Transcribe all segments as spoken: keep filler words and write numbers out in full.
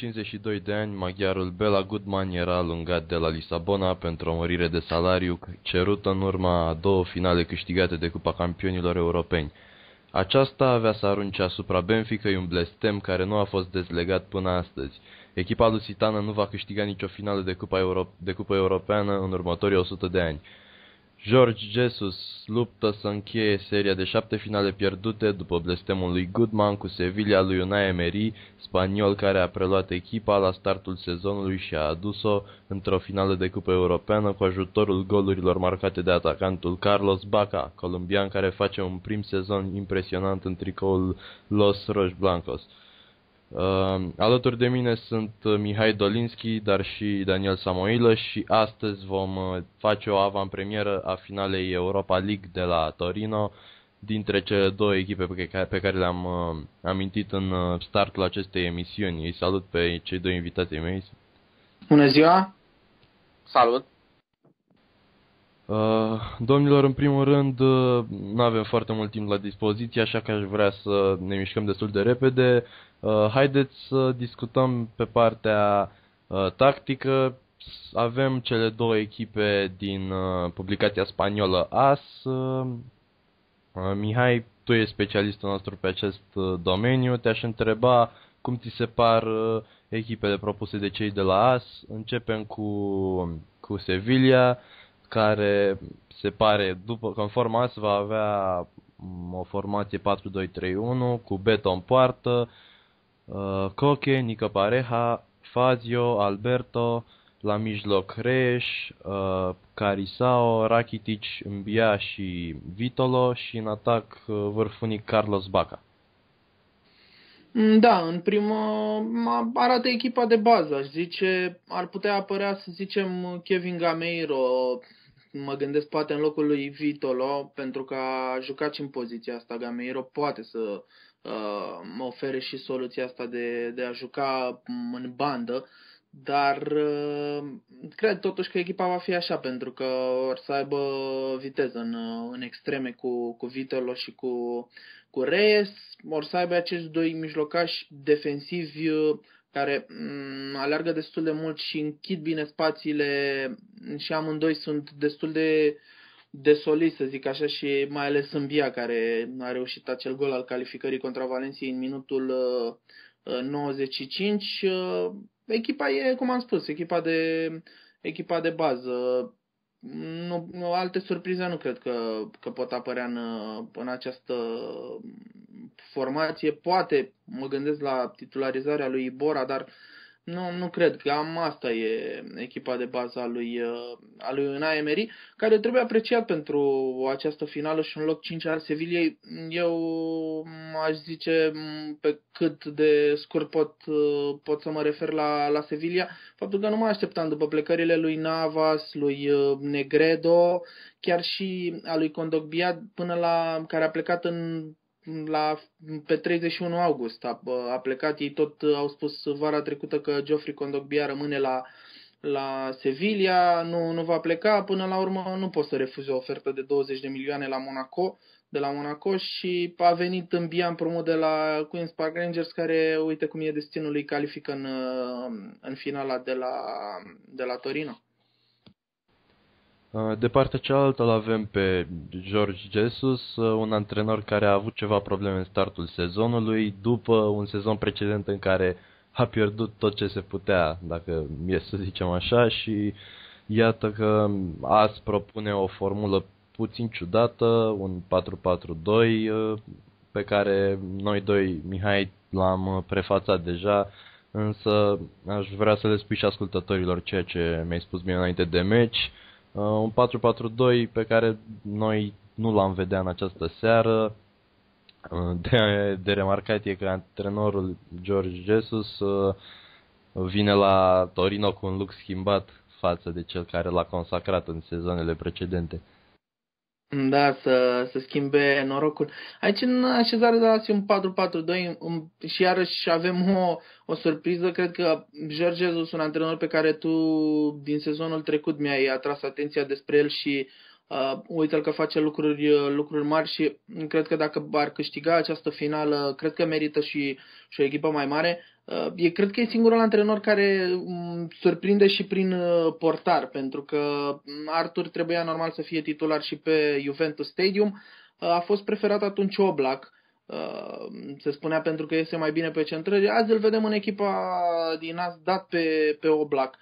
cincizeci și doi de ani, maghiarul Bela Goodman era alungat de la Lisabona pentru o mărire de salariu cerută în urma a două finale câștigate de Cupa Campionilor Europeni. Aceasta avea să arunce asupra Benfica un blestem care nu a fost dezlegat până astăzi. Echipa lusitană nu va câștiga nicio finală de Cupa, Euro- de Cupa Europeană în următorii o sută de ani. Jorge Jesus luptă să încheie seria de șapte finale pierdute după blestemul lui Goodman cu Sevilla lui Unai Emery, spaniol care a preluat echipa la startul sezonului și a adus-o într-o finală de Cupă Europeană cu ajutorul golurilor marcate de atacantul Carlos Bacca, colombian care face un prim sezon impresionant în tricoul Los Rojiblancos. Uh, alături de mine sunt Mihai Dolinski, dar și Daniel Samoilă și astăzi vom uh, face o avantpremieră a finalei Europa League de la Torino dintre cele două echipe pe care, pe care le-am uh, amintit în uh, startul acestei emisiuni. Îi salut pe cei doi invitații mei. Bună ziua! Salut! Uh, domnilor, în primul rând, uh, nu avem foarte mult timp la dispoziție, așa că aș vrea să ne mișcăm destul de repede. Uh, haideți să discutăm pe partea uh, tactică. Avem cele două echipe din uh, publicația spaniolă A S. Uh, Mihai, tu ești specialistul nostru pe acest uh, domeniu. Te-aș întreba cum ți se par uh, echipele propuse de cei de la A S. Începem cu, cu Sevilla, care se pare, după conform A S, va avea o formație patru doi trei unu cu Beto în poartă, uh, Coque, Nico Pareja, Fazio, Alberto, la mijloc Reyes, uh, Carisao, Rakitic, Mbia și Vitolo și în atac uh, vârfunic Carlos Bacca. Da, în primă arată echipa de bază, aș zice, ar putea apărea, să zicem, Kevin Gameiro, mă gândesc poate în locul lui Vitolo, pentru că a jucat și în poziția asta. Gameiro poate să uh, ofere și soluția asta de, de a juca în bandă, dar uh, cred totuși că echipa va fi așa, pentru că or să aibă viteză în, în extreme cu, cu Vitolo și cu, cu Reyes, or să aibă acești doi mijlocași defensivi care m- alergă destul de mult și închid bine spațiile și amândoi sunt destul de, de solizi, să zic așa, și mai ales Mbia, care a reușit acel gol al calificării contra Valenciei în minutul uh, nouăzeci și cinci. Uh, echipa e, cum am spus, echipa de, echipa de bază. Nu, nu, alte surprize nu cred că, că pot apărea în, în această formație. Poate mă gândesc la titularizarea lui Ibora, dar nu, nu cred. Cam asta e echipa de bază a lui, a lui Unai Emery, care trebuie apreciat pentru această finală și un loc cinci al Sevillei. Eu aș zice, pe cât de scurt pot, pot să mă refer la, la Sevilla, faptul că nu mă așteptam după plecările lui Navas, lui Negredo, chiar și a lui Kondogbia, până la care a plecat în La, pe treizeci și unu august a, a plecat. Ei tot au spus vara trecută că Geoffrey Kondogbia rămâne la, la Sevilla, nu, nu va pleca. Până la urmă nu pot să refuze o ofertă de douăzeci de milioane la Monaco, de la Monaco, și a venit în Bia împrumut de la Queen's Park Rangers, care, uite cum e destinul, lui califică în, în finala de la, de la Torino. De partea cealaltă îl avem pe Jorge Jesus, un antrenor care a avut ceva probleme în startul sezonului, după un sezon precedent în care a pierdut tot ce se putea, dacă e să zicem așa, și iată că azi propune o formulă puțin ciudată, un patru patru doi, pe care noi doi, Mihai, l-am prefațat deja, însă aș vrea să le spui și ascultătorilor ceea ce mi-ai spus bine înainte de meci. Uh, un patru patru doi pe care noi nu l-am vedea în această seară. Uh, de, de remarcat e că antrenorul Jorge Jesus uh, vine la Torino cu un look schimbat față de cel care l-a consacrat în sezoanele precedente. Da, să, să schimbe norocul. Aici în așezare de la un patru patru doi și iarăși avem o, o surpriză. Cred că Jorge Jesus, un antrenor pe care tu din sezonul trecut mi-ai atras atenția despre el și uh, uite-l că face lucruri, lucruri mari și cred că dacă ar câștiga această finală, cred că merită și, și o echipă mai mare. E, cred că e singurul antrenor care surprinde și prin portar, pentru că Arthur trebuia normal să fie titular și pe Juventus Stadium. A fost preferat atunci Oblak, se spunea pentru că iese mai bine pe centrări. Azi îl vedem în echipa din As dat pe, pe Oblak.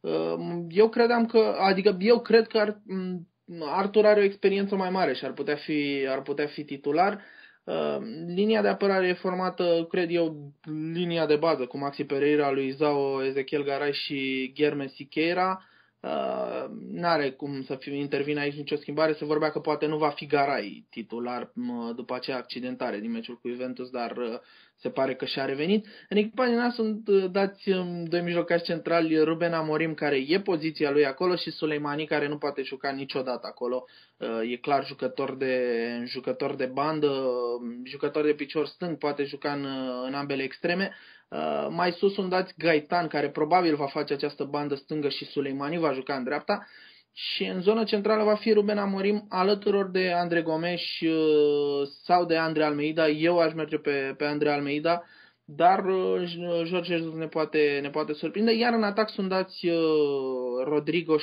Eu credeam că, adică eu cred că ar, Arthur are o experiență mai mare și ar putea fi, ar putea fi titular. Linia de apărare e formată, cred eu, linia de bază cu Maxi Pereira, lui Zao, Ezechiel Garay și Guilherme Siqueira. Uh, n-are cum să fie, intervine aici nicio schimbare. Se vorbea că poate nu va fi Garay titular după acea accidentare din meciul cu Juventus, dar uh, se pare că și-a revenit. În echipa din sunt uh, dați um, doi mijlocași centrali, Ruben Amorim, care e poziția lui acolo, și Suleimani, care nu poate juca niciodată acolo. Uh, e clar jucător de, jucător de bandă, jucător de picior stâng, poate juca în, în ambele extreme. Uh, mai sus sunt dați Gaitan, care probabil va face această bandă stângă, și Suleimani va juca în dreapta. Și în zona centrală va fi Ruben Amorim alături de Andre Gomes uh, sau de Andre Almeida. Eu aș merge pe, pe Andre Almeida, dar uh, Jorge Jesus ne poate, ne poate surprinde. Iar în atac sunt dați uh, Rodrigo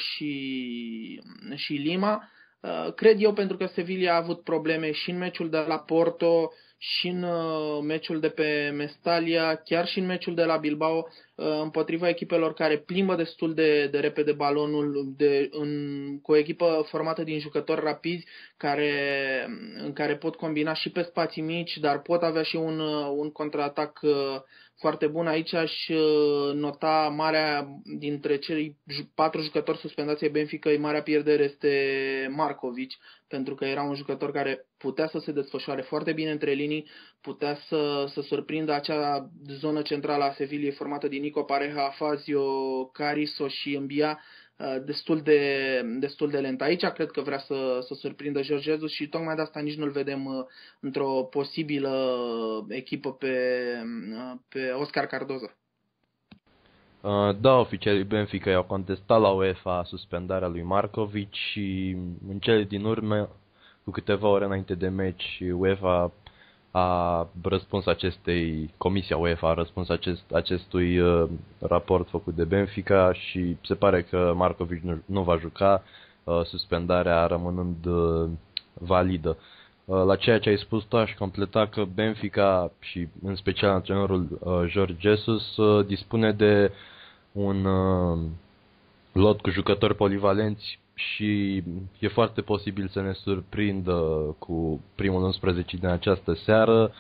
și, și Lima. Uh, cred eu, pentru că Sevilla a avut probleme și în meciul de la Porto, și în uh, meciul de pe Mestalia, chiar și în meciul de la Bilbao, uh, împotriva echipelor care plimbă destul de, de repede balonul, de, în, cu o echipă formată din jucători rapizi, care, în care pot combina și pe spații mici, dar pot avea și un, un contraatac uh, foarte bun. Aici aș nota marea, dintre cei patru jucători suspendați ai Benfica, marea pierdere este Markovic, pentru că era un jucător care putea să se desfășoare foarte bine între linii, putea să, să surprindă acea zonă centrală a Sevillei formată din Nico Pareja, Fazio, Cariso și Mbia, destul de, destul de lent. Aici cred că vrea să, să surprindă Jorge Jesus și tocmai de asta nici nu-l vedem într-o posibilă echipă pe, pe Oscar Cardozo. Da, oficialii Benfica i-au contestat la UEFA suspendarea lui Markovic și în cele din urmă, cu câteva ore înainte de meci, UEFA a răspuns acestei, Comisia UEFA a răspuns acest, acestui uh, raport făcut de Benfica și se pare că Markovic nu, nu va juca, uh, suspendarea rămânând uh, validă. Uh, la ceea ce ai spus tu, aș completa că Benfica și în special antrenorul uh, Jorge Jesus uh, dispune de un uh, lot cu jucători polivalenți și e foarte posibil să ne surprindă cu primul unsprezece din această seară,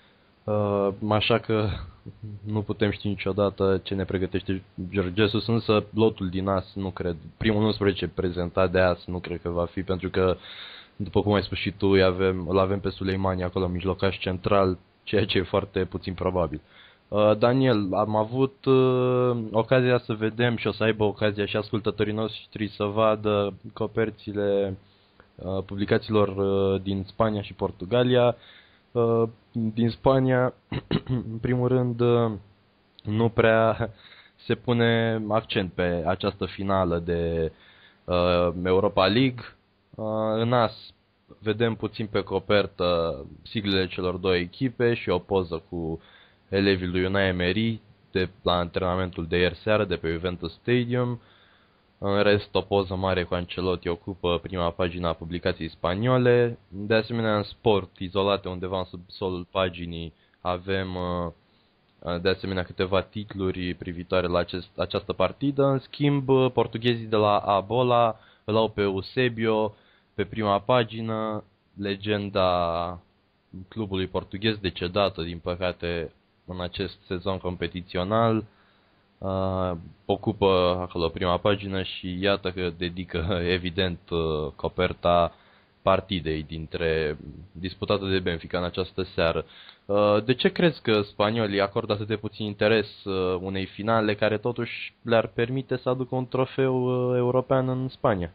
uh, așa că nu putem ști niciodată ce ne pregătește Jorge Jesus, însă lotul din As nu cred, primul unsprezece prezentat de As nu cred că va fi, pentru că, după cum ai spus și tu, îl avem, îl avem pe Suleimani acolo, mijlocaș central, ceea ce e foarte puțin probabil. Daniel, am avut uh, ocazia să vedem și o să aibă ocazia și ascultătorii noștri să vadă coperțile uh, publicațiilor uh, din Spania și Portugalia. Uh, din Spania, în primul rând, uh, nu prea se pune accent pe această finală de uh, Europa League. Uh, în As vedem puțin pe copertă siglele celor două echipe și o poză cu elevii lui Unai Emery de la antrenamentul de ieri seară de pe Juventus Stadium. În rest, o poză mare cu Ancelotti ocupă prima pagina a publicației spaniole. De asemenea, în Sport, izolate undeva în subsolul paginii, avem de asemenea câteva titluri privitoare la acest, această partidă. În schimb, portughezii de la Abola îl au pe Eusebio pe prima pagină, legenda clubului portughez, decedată din păcate în acest sezon competițional, uh, ocupă acolo prima pagină și iată că dedică evident uh, coperta partidei dintre disputată de Benfica în această seară. Uh, de ce crezi că spaniolii acordă atât de puțin interes uh, unei finale care totuși le-ar permite să aducă un trofeu uh, european în Spania?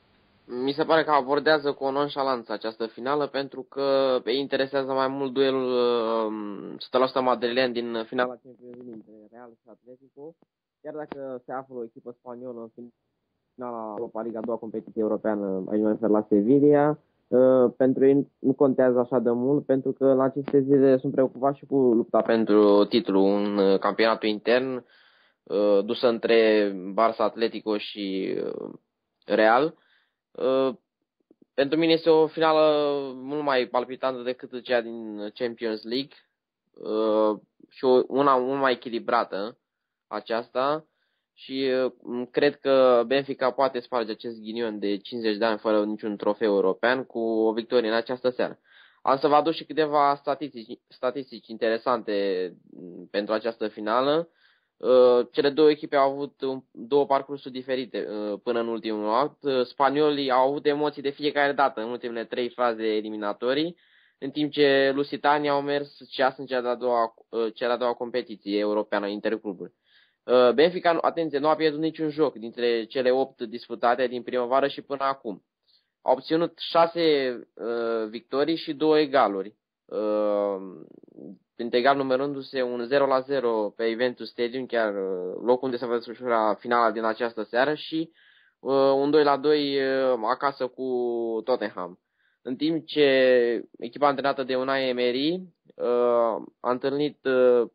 Mi se pare că abordează cu o nonșalanță această finală, pentru că îi interesează mai mult duelul uh, o sută la sută madrilen din finala Champions League între Real și Atletico. Chiar dacă se află o echipă spaniolă în finala Europa League, a doua competiție europeană, aici mă refer la Sevilla, Uh, pentru ei nu contează așa de mult, pentru că în aceste zile sunt preocupat și cu lupta pentru titlu, un uh, campionatul intern uh, dusă între Barça, Atletico și uh, Real. Uh, pentru mine este o finală mult mai palpitantă decât cea din Champions League uh, și o, una mult mai echilibrată aceasta. Și uh, cred că Benfica poate sparge acest ghinion de cincizeci de ani fără niciun trofeu european cu o victorie în această seară. Am să vă aduc și câteva statistici, statistici interesante pentru această finală. Uh, cele două echipe au avut un, două parcursuri diferite uh, până în ultimul act. Uh, spaniolii au avut emoții de fiecare dată în ultimele trei faze eliminatorii, în timp ce lusitanii au mers ceas în cea de-a doua, uh, cea de-a doua competiție europeană intercluburi. Benfica, atenție, nu a pierdut niciun joc dintre cele opt disputate din primăvară și până acum. A obținut șase uh, victorii și două egaluri, uh, printre egal numărându-se un zero la zero pe Juventus Stadium, chiar uh, locul unde se va desfășura finala din această seară, și uh, un doi la doi uh, acasă cu Tottenham. În timp ce echipa antrenată de Unai Emery uh, a întâlnit uh,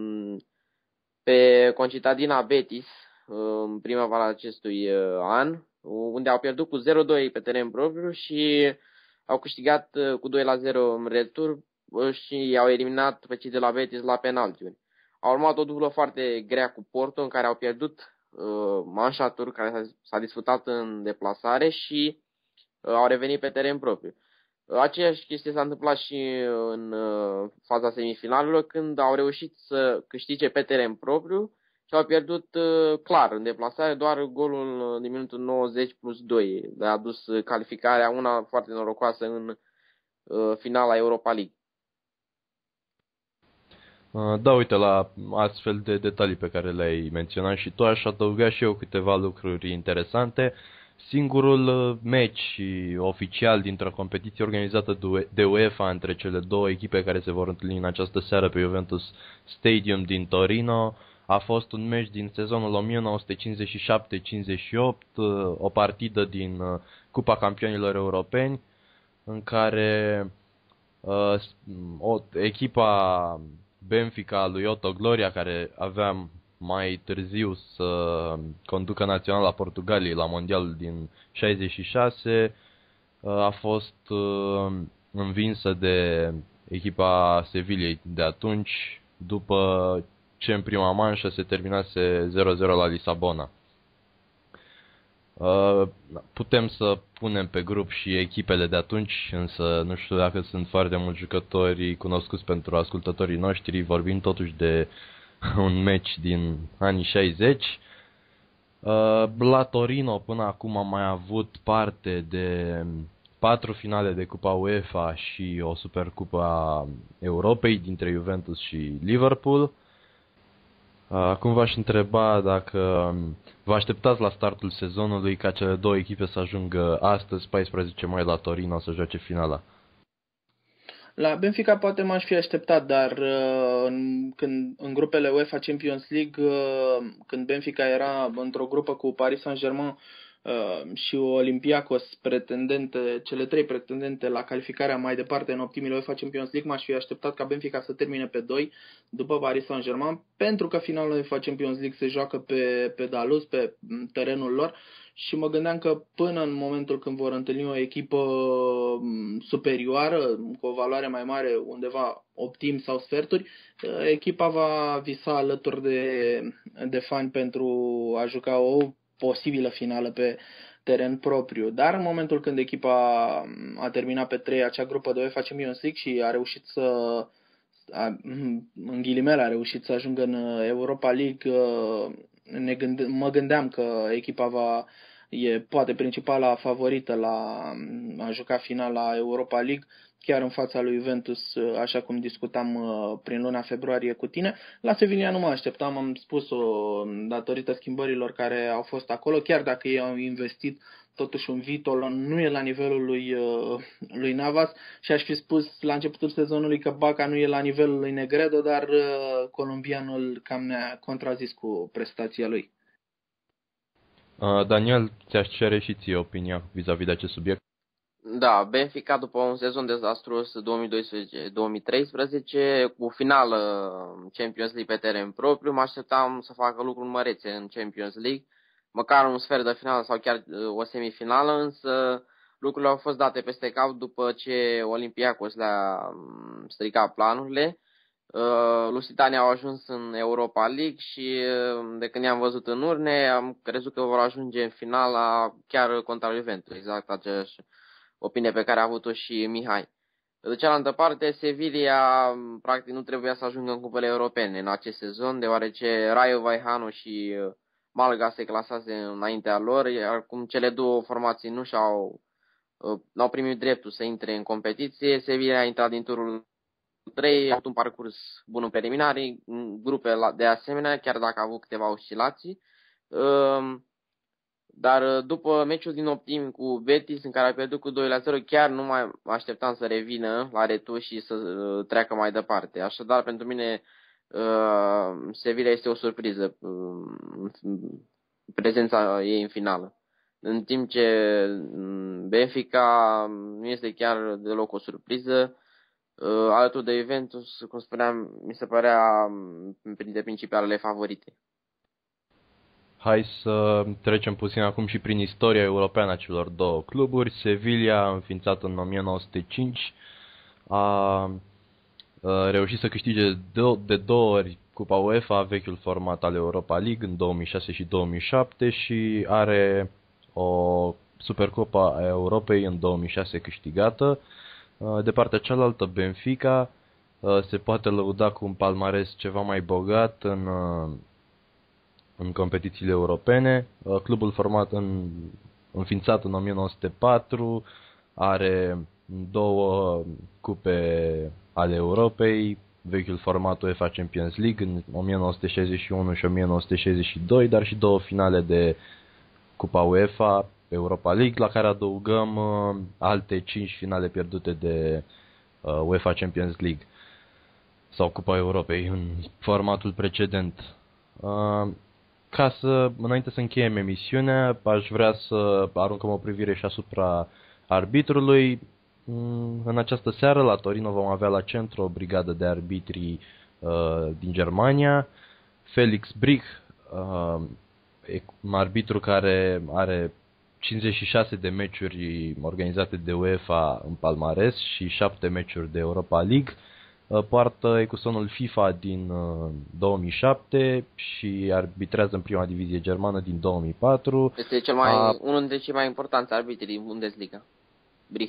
pe concitadina Betis în primăvara acestui an, unde au pierdut cu zero doi pe teren propriu și au câștigat cu doi la zero în retur și au eliminat pe cei de la Betis la penaltiuri. A urmat o dublă foarte grea cu Porto, în care au pierdut uh, manșatul care s-a disputat în deplasare și uh, au revenit pe teren propriu. Aceeași chestie s-a întâmplat și în uh, faza semifinalelor, când au reușit să câștige pe teren propriu și au pierdut uh, clar în deplasare. Doar golul din minutul nouăzeci plus doi le-a adus calificarea, una foarte norocoasă, în uh, finala Europa League. Da, uite, la astfel de detalii pe care le-ai menționat și tu, aș adăuga și eu câteva lucruri interesante. Singurul meci oficial dintr-o competiție organizată de UEFA între cele două echipe care se vor întâlni în această seară pe Juventus Stadium din Torino a fost un meci din sezonul o mie nouă sute cincizeci și șapte cincizeci și opt, o partidă din Cupa Campionilor Europeni, în care uh, o, echipa Benfica lui Otto Gloria, care avea mai târziu să conducă naționala Portugaliei la mondialul din șaizeci și șase, a fost învinsă de echipa Sevillei de atunci, după ce în prima manșă se terminase zero zero la Lisabona. Putem să punem pe grup și echipele de atunci, însă nu știu dacă sunt foarte mulți jucători cunoscuți pentru ascultătorii noștri, vorbim totuși de un meci din anii șaizeci. La Torino până acum am mai avut parte de patru finale de Cupa UEFA și o Supercupă a Europei dintre Juventus și Liverpool. Acum v-aș întreba dacă vă așteptați la startul sezonului ca cele două echipe să ajungă astăzi, paisprezece mai, la Torino să joace finala. La Benfica poate m-aș fi așteptat, dar în, când, în grupele UEFA Champions League, când Benfica era într-o grupă cu Paris Saint-Germain și Olympiacos, pretendente, cele trei pretendente la calificarea mai departe în optimile UEFA Champions League, m-aș fi așteptat ca Benfica să termine pe doi după Paris Saint-Germain, pentru că finalul UEFA Champions League se joacă pe, pe Daluz, pe terenul lor, și mă gândeam că până în momentul când vor întâlni o echipă superioară, cu o valoare mai mare, undeva optim sau sferturi, echipa va visa alături de, de fani pentru a juca o posibilă finală pe teren propriu. Dar în momentul când echipa a terminat pe trei acea grupă de UEFA Champions League și a reușit să, a, în ghilimele, a reușit să ajungă în Europa League, ne gânde, mă gândeam că echipa va, e poate principala favorită la a juca finala Europa League, chiar în fața lui Juventus, așa cum discutam prin luna februarie cu tine. La Sevilla nu mă așteptam, am spus-o, datorită schimbărilor care au fost acolo, chiar dacă ei au investit, totuși un Vitolo nu e la nivelul lui, lui Navas, și aș fi spus la începutul sezonului că Baca nu e la nivelul lui Negredo, dar colombianul cam ne-a contrazis cu prestația lui. Uh, Daniel, ți-aș cere și ție opinia vis-a-vis de acest subiect. Da, Benfica după un sezon dezastruos două mii doisprezece două mii treisprezece, cu finală Champions League pe teren propriu, mă așteptam să facă lucruri mărețe în Champions League, măcar un sfert de finală sau chiar o semifinală, însă lucrurile au fost date peste cap după ce Olympiacos le-a stricat planurile. Lusitania au ajuns în Europa League și de când i-am văzut în urne, am crezut că vor ajunge în finala chiar contra Juventus, exact aceeași opinie pe care a avut-o și Mihai. De cealaltă parte, Sevilla practic nu trebuia să ajungă în cupele europene în acest sezon, deoarece Rayo Vallecano și Malaga se clasase înaintea lor, iar cum cele două formații nu și-au n-au primit dreptul să intre în competiție, Sevilla a intrat din turul trei, a avut un parcurs bun în preliminarii, în grupe de asemenea, chiar dacă a avut câteva oscilații. Dar după meciul din optim cu Betis, în care a pierdut cu doi la zero, chiar nu mai așteptam să revină la retur și să treacă mai departe. Așadar, pentru mine, Sevilla este o surpriză, prezența ei în finală. În timp ce Benfica nu este chiar deloc o surpriză, alături de Juventus, cum spuneam, mi se părea printre principalele favorite. Hai să trecem puțin acum și prin istoria europeană a celor două cluburi. Sevilla, înființat în o mie nouă sute cinci, a reușit să câștige de două ori Cupa UEFA, vechiul format al Europa League, în două mii șase și două mii șapte, și are o Supercopa a Europei în două mii șase câștigată. De partea cealaltă, Benfica se poate lăuda cu un palmares ceva mai bogat în, în competițiile europene. Clubul format în, înființat în o mie nouă sute patru are două cupe ale Europei, vechiul format UEFA Champions League în o mie nouă sute șaizeci și unu și o mie nouă sute șaizeci și doi, dar și două finale de Cupa UEFA, Europa League, la care adăugăm uh, alte cinci finale pierdute de uh, UEFA Champions League sau Cupa Europei în formatul precedent. Uh, ca să, înainte să încheiem emisiunea, aș vrea să aruncăm o privire și asupra arbitrului. Mm, în această seară la Torino vom avea la centru o brigadă de arbitri uh, din Germania. Felix Brig, uh, un arbitru care are cincizeci și șase de meciuri organizate de UEFA în palmares și șapte meciuri de Europa League. Poartă ecusonul FIFA din două mii șapte și arbitrează în prima divizie germană din două mii patru. Este cel mai, a... unul dintre cei mai importanți arbitri din Bundesliga, Brig.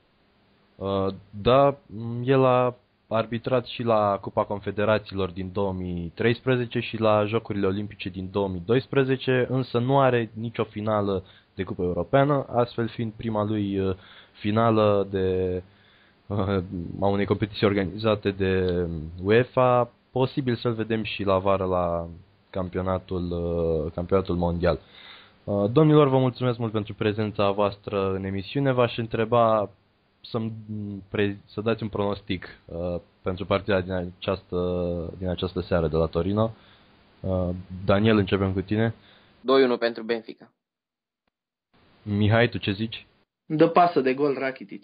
Da, el a arbitrat și la Cupa Confederațiilor din două mii treisprezece și la Jocurile Olimpice din două mii doisprezece, însă nu are nicio finală de Cupă Europeană, astfel fiind prima lui finală de a unei competiții organizate de UEFA, posibil să-l vedem și la vară la campionatul, campionatul mondial. Domnilor, vă mulțumesc mult pentru prezența voastră în emisiune. V-aș întreba să, să dați un pronostic uh, pentru partida din această, din această seară de la Torino. Uh, Daniel, începem cu tine. doi unu pentru Benfica. Mihai, tu ce zici? Dă pasă de gol Rakitic.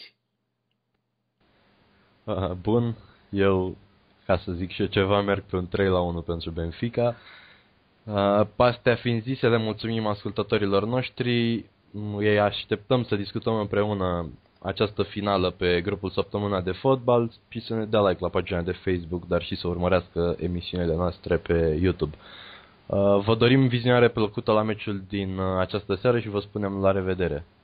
Uh, bun, eu, ca să zic și eu ceva, merg pe un trei la unu pentru Benfica. Uh, Pastea fiind zise, le mulțumim ascultătorilor noștri. Îi așteptăm să discutăm împreună această finală pe grupul Săptămâna de Fotbal și să ne dea like la pagina de Facebook, dar și să urmărească emisiunile noastre pe YouTube. Vă dorim vizionare plăcută la meciul din această seară și vă spunem la revedere!